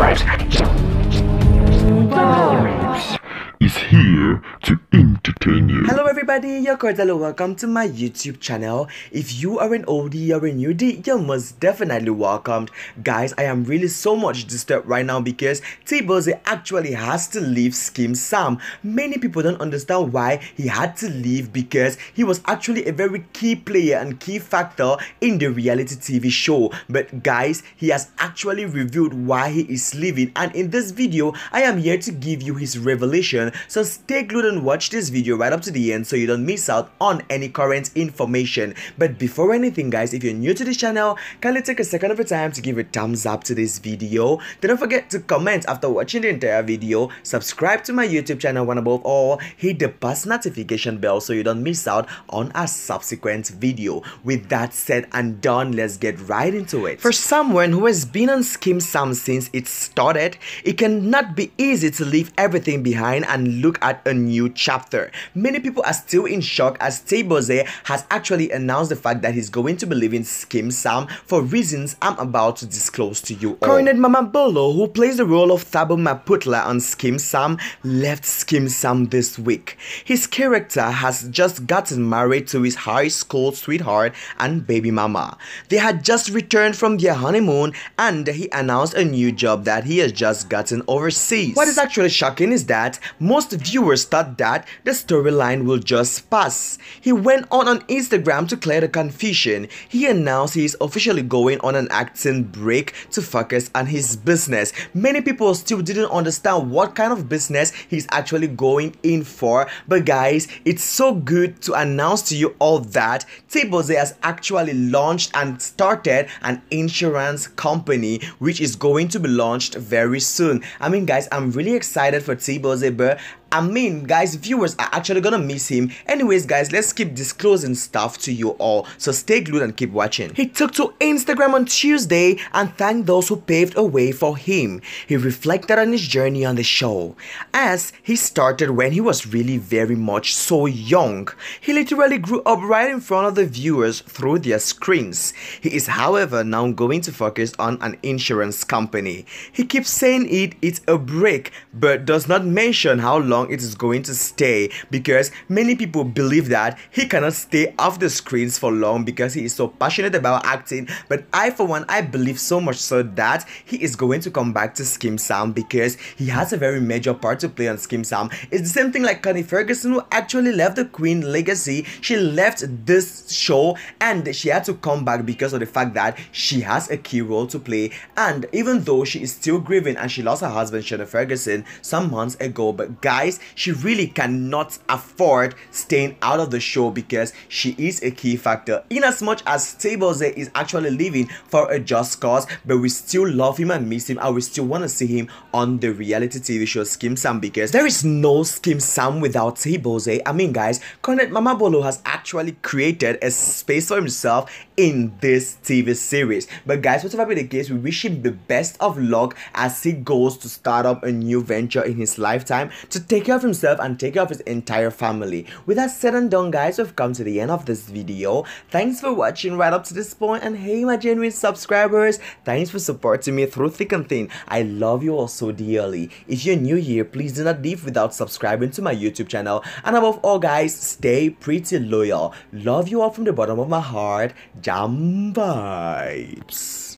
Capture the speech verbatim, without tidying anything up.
Vibes is here to entertain you. Hello everybody, you're cordially welcome to my YouTube channel. If you are an oldie or a newbie, you're most definitely welcomed. Guys, I am really so much disturbed right now because T-Boze actually has to leave Skeem Saam. Many people don't understand why he had to leave because he was actually a very key player and key factor in the reality T V show. But guys, he has actually revealed why he is leaving, and in this video, I am here to give you his revelation. So stay glued and watch this video right up to the end so you don't miss out on any current information. But before anything guys, if you're new to this channel, kindly take a second of your time to give a thumbs up to this video. Then don't forget to comment after watching the entire video, subscribe to my YouTube channel, and above all, hit the post notification bell so you don't miss out on a subsequent video. With that said and done, let's get right into it. For someone who has been on Skeem Saam since it started, it cannot be easy to leave everything behind and look at a new chapter. Many people are still in shock as T-Boze has actually announced the fact that he's going to be leaving Skeem Saam for reasons I'm about to disclose to you all. Cornet Mamabolo, who plays the role of Thabo Maputla on Skeem Saam, left Skeem Saam this week. His character has just gotten married to his high school sweetheart and baby mama. They had just returned from their honeymoon and he announced a new job that he has just gotten overseas. What is actually shocking is that most viewers thought that the storyline will just pass. He went on on Instagram to clear the confusion. He announced he is officially going on an acting break to focus on his business. Many people still didn't understand what kind of business he's actually going in for, but guys, it's so good to announce to you all that T-Boze has actually launched and started an insurance company which is going to be launched very soon. I mean guys, I'm really excited for T-Boze, but I mean guys, viewers are actually gonna miss him. Anyways guys, let's keep disclosing stuff to you all, so stay glued and keep watching. He took to Instagram on Tuesday and thanked those who paved a way for him. He reflected on his journey on the show, as he started when he was really very much so young. He literally grew up right in front of the viewers through their screens. He is however now going to focus on an insurance company. He keeps saying it, it's a break, but does not mention how long it is going to stay, because many people believe that he cannot stay off the screens for long because he is so passionate about acting. But I for one, I believe so much so that he is going to come back to Skeem Saam because he has a very major part to play on Skeem Saam. It's the same thing like Connie Ferguson, who actually left the Queen legacy. She left this show and she had to come back because of the fact that she has a key role to play, and even though she is still grieving and she lost her husband Shona Ferguson some months ago, but guys, she really cannot afford staying out of the show because she is a key factor. In as much as T-Boze is actually leaving for a just cause, but we still love him and miss him, and we still want to see him on the reality T V show Skeem Saam, because there is no Skeem Saam without T-Boze. I mean guys, Cornet Mamabolo has actually created a space for himself in this T V series. But guys, whatever be the case, we wish him the best of luck as he goes to start up a new venture in his lifetime to take care of himself and take care of his entire family. With that said and done guys, we've come to the end of this video. Thanks for watching right up to this point, and hey my genuine subscribers, thanks for supporting me through thick and thin. I love you all so dearly. If you're new here, please do not leave without subscribing to my YouTube channel, and above all guys, stay pretty loyal. Love you all from the bottom of my heart. Jam vibes.